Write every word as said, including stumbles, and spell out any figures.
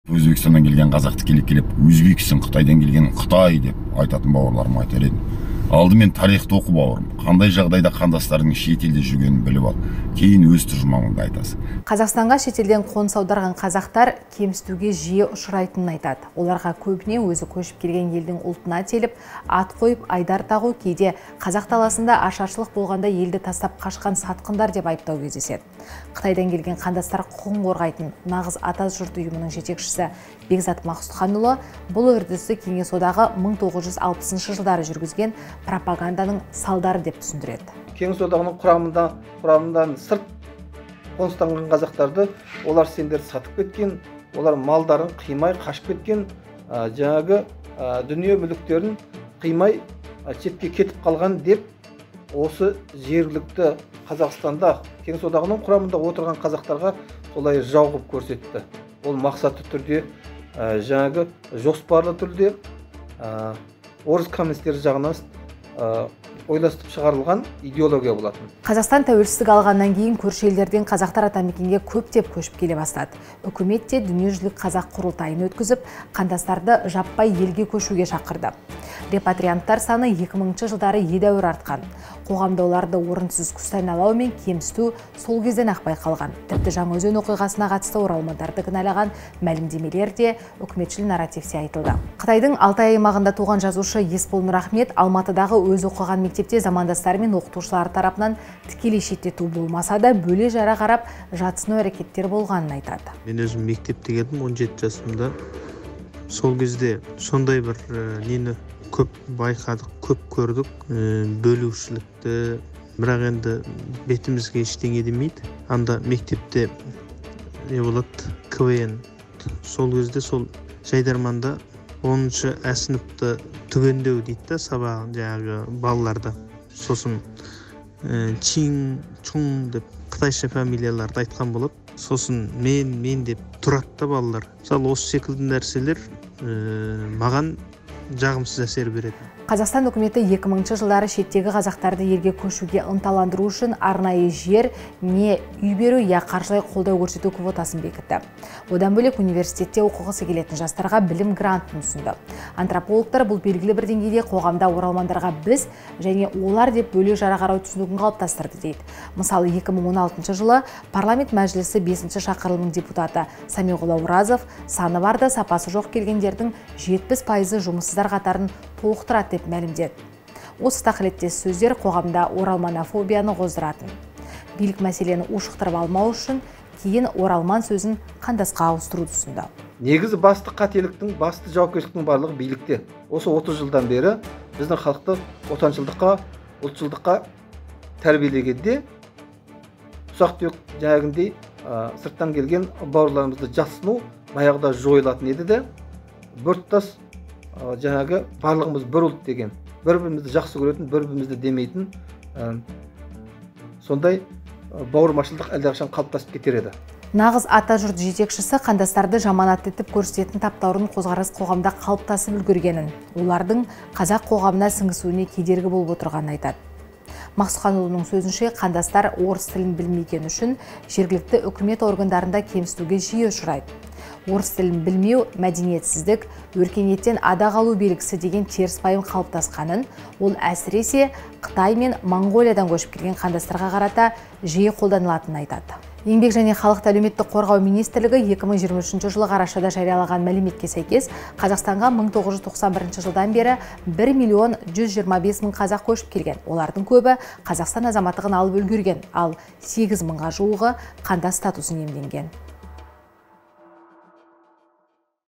Өзбекстаннан келген қазақты келіп-келіп, Өзбексің, Қытайдан келген Қытай деп айтатын бауырларым айтар едім. Алдымен тарихты оқы бауырым. Қандай жағдайда қандастардың шетелде жүргенін біліп ал. Кейін өз тұжырымыңды айтасың. Қазақстанға шетелден қоныс аударған қазақтар кемсітуге жиі ұшырайтынын айтады. Оларға көбіне өзі көшіп келген елдің ұлтына теліп, ат қойып, айдар тағу, кейде қазақ даласында ашаршылық болғанда елді тастап қашқан сатқындар деп айыптау кездеседі. Қытайдан келген қандастар құқығын қорғайтын нағыз ата жұрт ұйымының жетекшісі Бекзат Мақсұтханұлы бұл үрдісті Кеңес одағы мың тоғыз жүз алпысыншы жылдары жүргізген пропаганданың салдары деп түсіндіреді. Кеңес одағының құрамында құрамынан сырт қоныстанған қазақтарды олар сендерді сатып кеткен, олар малдарын қимай қашып кеткен, жаңағы дүние мүліктерін қимай шетке кетіп қалған деп осы жергілікті Қазақстанда Кеңес одағының құрамында отырған қазақтарға солай жауғып көрсетті. Ол мақсатты түрде, жаңағы жоспарлы түрде орыс коммунистері жағынан ойластырып шығарылған идеология болатын. Қазақстан тәуелсіздік алғаннан кейін көрші елдерден қазақтар атамекенге көптеп көшіп келе бастады. Үкімет те дүниежүзілік қазақ құрылтайын өткізіп, қандастарды жаппай елге көшуге шақырды. Репатрианттар саны екі мыңыншы жылдары едәуір артқан. Қоғамда оларды орынсыз күстәналау мен кемсіту сол кезден ақ байқалған. Тіпті Жаңаөзен оқиғасына қатысты оралмандарды кінәлаған мәлімдемелер де үкіметшіл нарративте айтылды. Қытайдың Алтай аймағында туған жазушы Есбол Нұрахмет Алматыдағы өз оқыған мектепте замандастары мен оқытушылары тарапынан тікелей шеттету болмаса да бөле жара қарап жатсыну әрекеттер болғанын айтады. Мен өзім мектепте келдім он жеті жасымда. Сол кезде сондай бір нені көп байқадық, көп көрдік, бөлушілікті, бірақ енді бетімізге ештеңе демейді. Анда мектепте не болады, КВН. Сол кезде сол Жайдарманда оныншы А сыныпты түгендеу дейді сабағын жаңағы балаларда. Сосын Чин, Чун деп қытайша фамилияларды айтқан болып, сосын мен, мен деп тұрады да балалар. Мысалы осы секілді нәрселер маған жағымсыз әсер береді. Қазақстан үкіметі екі мыңыншы жылдары шеттегі қазақтарды елге көшуге ынталандыру үшін арнайы жер, не үй беру, я қаржылай қолдау көрсету квотасын бекітті. Одан бөлек университетте оқығысы келетін жастарға білім грантын ұсынды. Антропологтар бұл белгілі бір деңгейде қоғамда оралмандарға біз және олар деп бөлек жара қарау түсінігін қалыптастырды дейді. Мысалы екі мың он алтыншы жылы парламент мәжілісі бесінші шақырылымның депутаты Самиғұл Ауразов саны бар да сапасы жоқ келгендердің жетпіс пайызы жұмыссыздар қатарын толықтырады деп мәлімдеді. Осы тақылеттес сөздер қоғамда оралманофобияны қоздыратын. Билік мәселені ушықтырып алмау үшін кейін оралман сөзін қандасқа ауыстыруды ұсынды. Негізі басты қателіктің, басты жауапкершіліктің барлығы билікте. Осы отыз жылдан бері біздің халықты отаншылдыққа, ұлтшылдыққа тәрбиелегенде ұсақ-түйек жаңағындай сырттан келген бауырларымызды жасыну баяғыда жойылатын еді де, біртұтас жаңағы барлығымыз бір ұлт деген, бір-бірімізді жақсы көретін, бір-бірімізді демейтін сондай бауырмашылдық әлдеқашан қалыптасып кетер еді. Нағыз ата жұрт жетекшісі қандастарды жаманат етіп көрсететін таптаурын қозғарыс қоғамда қалыптасып үлгергенін, олардың қазақ қоғамына сіңісуіне кедергі болып отырғанын айтады. Мақсұтханұлының сөзінше, қандастар орыс тілін білмеген үшін жергілікті үкімет органдарында кемсітуге жиі ұшырайды. Орыс тілін білмеу мәдениетсіздік, өркениеттен ада қалу белгісі деген теріс пайым қалыптасқанын, ол әсіресе Қытай мен Моңғолиядан көшіп келген қандастарға қарата жиі қолданылатынын айтады. Еңбек және халықты әлеуметтік қорғау министрлігі екі мың жиырма үшінші жылы қарашада жариялаған мәліметке сәйкес Қазақстанға мың тоғыз жүз тоқсан бірінші жылдан бері бір миллион жүз жиырма бес мың қазақ көшіп келген. Олардың көбі Қазақстан азаматтығын алып үлгерген, ал сегіз мыңға жуығы қандас статусын иемденген.